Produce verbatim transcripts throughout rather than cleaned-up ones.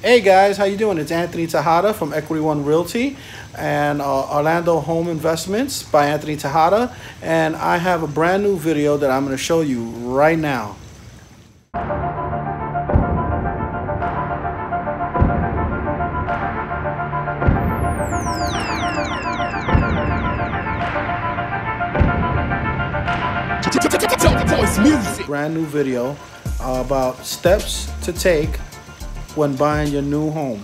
Hey guys, how you doing? It's Anthony Tejada from Equity One Realty and uh, Orlando Home Investments by Anthony Tejada, and I have a brand new video that I'm going to show you right now. Brand new video uh, about steps to take when buying your new home.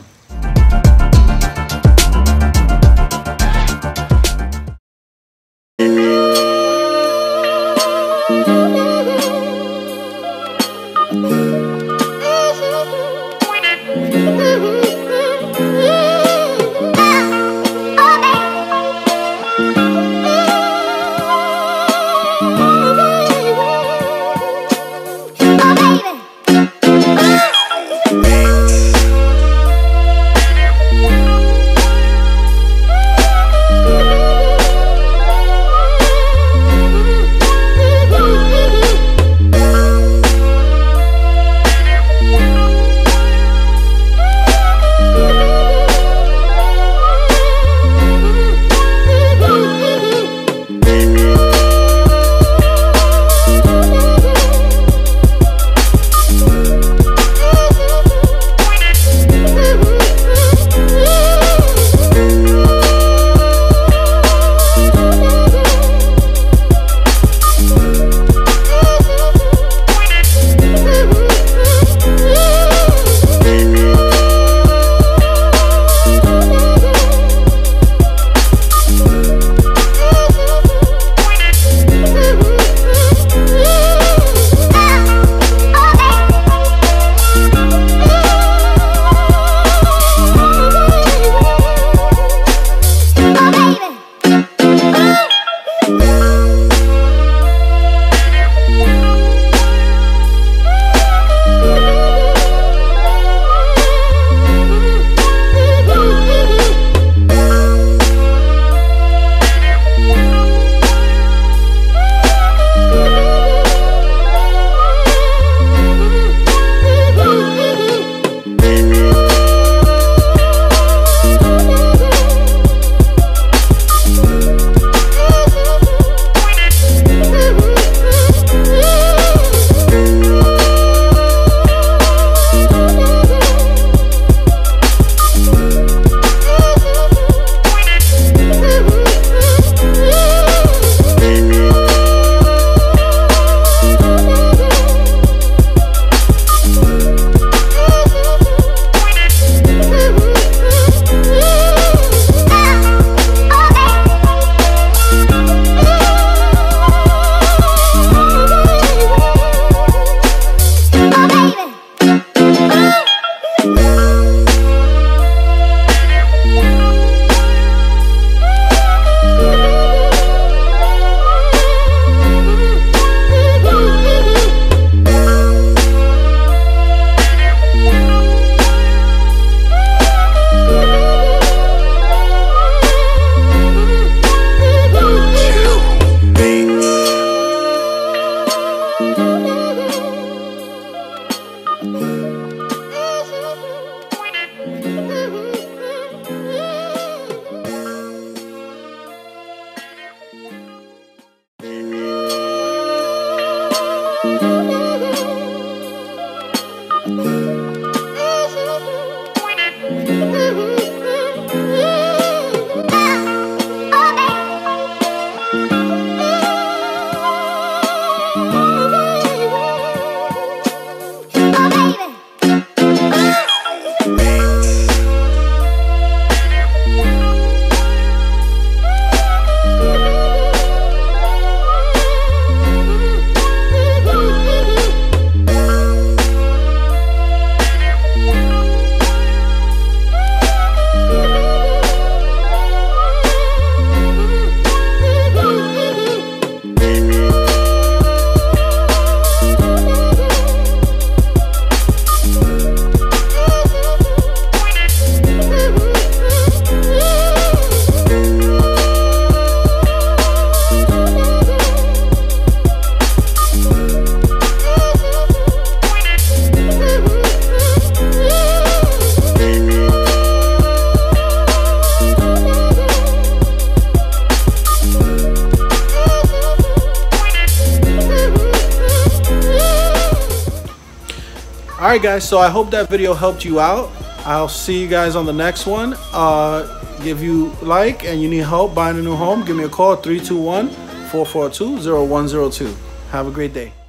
Alright guys, so I hope that video helped you out. I'll see you guys on the next one. Uh, if you like and you need help buying a new home, give me a call at three two one, four four two, zero one zero two. Have a great day.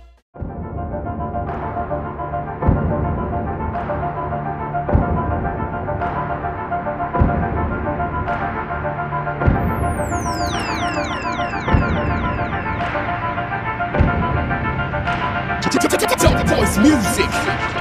Top Voice Music.